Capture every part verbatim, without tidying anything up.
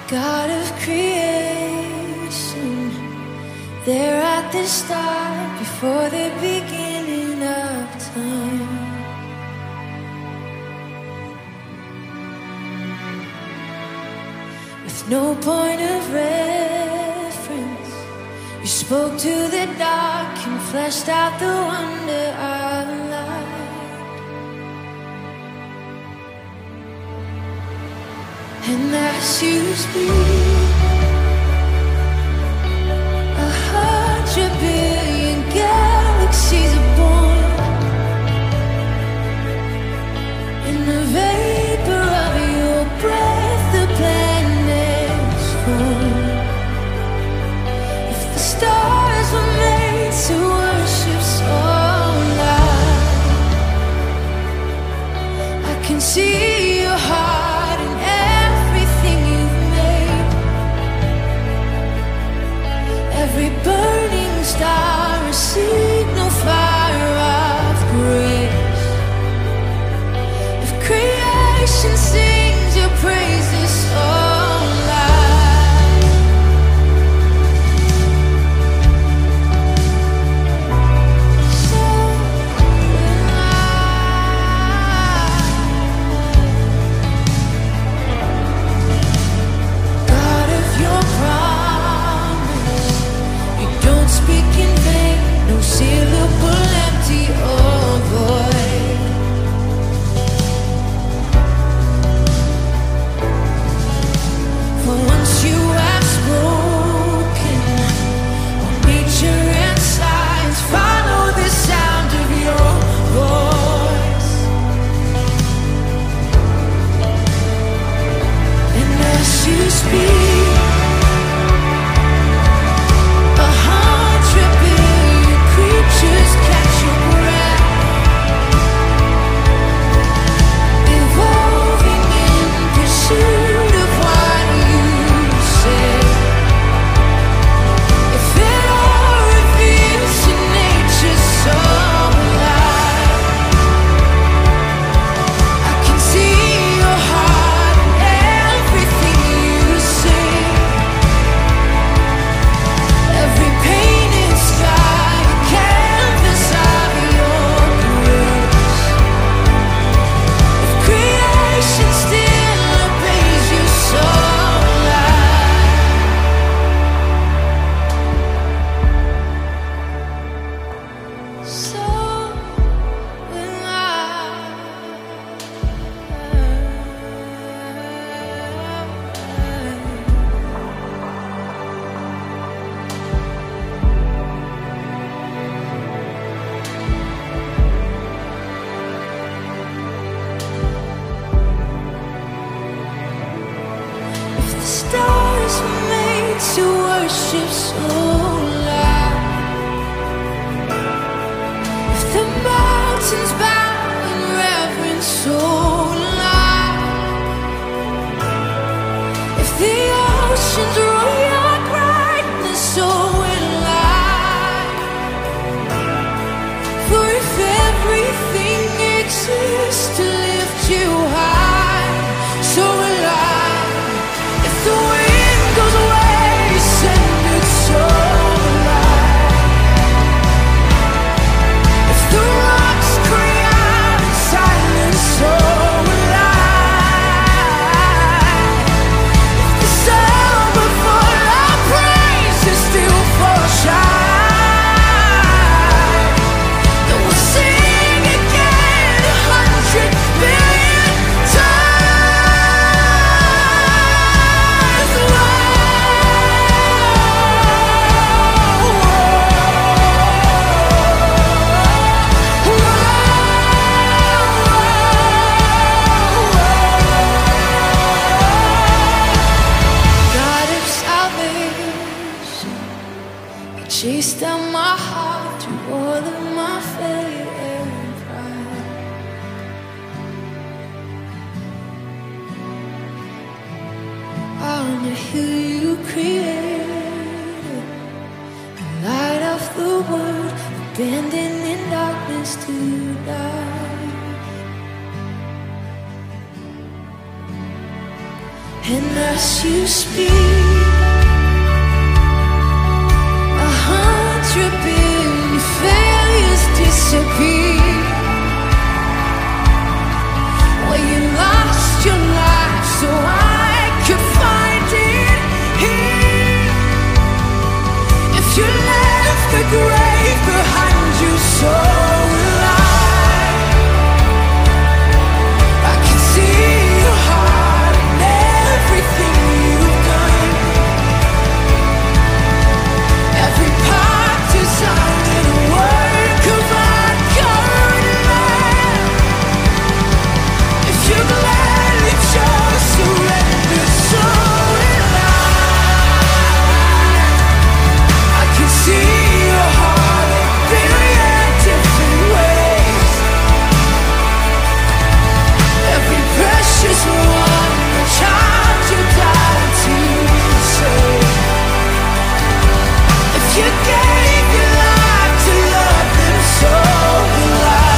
God of creation, there at the start, before the beginning of time. With no point of reference, you spoke to the dark and fleshed out the wonder of light. And as you speak, a hundred billion galaxies are born. In the vapor of your breath, the planets form. If the stars were made to worship so loud, I can see your heart in everything you've made. Every burning star, a signal fire of grace. If creation sings your praises so loud, so loud. God of your promise, you don't speak in vain, no syllable empty or void. For once you have spoken, all nature and science follow the sound of your voice. And as you speak, a hundred billion creatures catch your breath, evolving in pursuit of what you say. If it all reveals to nature so alive, I can see your heart in everything you say. Every painted sky, a canvas of your grace. If creation still obeys you so loud, so if the stars were made to worship so loud, if the mountains bow in reverence so loud, if the oceans roar your brightness so loud, for if everything exists to lift you high, so alive. If the wind goes away, send it so alive. If the rocks cry out in silence, so alive. If the sun will fall, our praises still fall shine. Then we'll sing again a hundred billion times. God of salvation, you chased down my heart through all of my failure and pride. On the hill you created, the light of the world, abandoned in darkness to die. And as you speak, a hundred billion failures disappear. Well, you lost your life so I could find it here. If you left the grave behind you, so will I. I can see your heart and everything you've done. Every part designed in a work of art, God and man. If you gladly chose surrender, so will I. I can see your heart in a billion different ways. Every precious one, a child you died to save. If you gave your life to love them, so will I.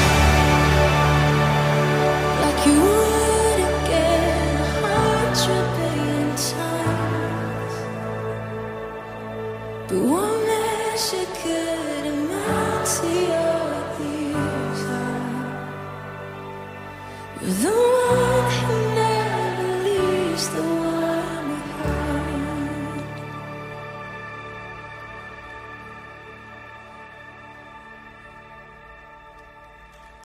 Like you would again a hundred billion times. But one measure could amount to your desire. You're the one who never leaves the